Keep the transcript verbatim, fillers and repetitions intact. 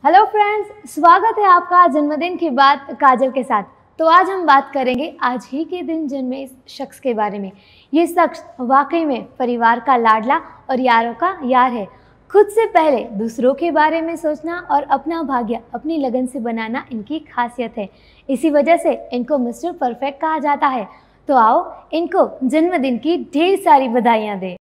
Hello friends, स्वागत है आपका जन्मदिन की बात काजल के साथ। तो आज हम बात करेंगे आज ही के दिन जन्मे इस शख्स के बारे में। ये शख्स वाकई में परिवार का लाडला और यारों का यार है। खुद से पहले दूसरों के बारे में सोचना और अपना भाग्य अपनी लगन से बनाना इनकी खासियत है। इसी वजह से इनको मिस्टर परफेक्ट कहा जाता है। तो आओ इनको जन्मदिन की ढेर सारी बधाइयाँ दें।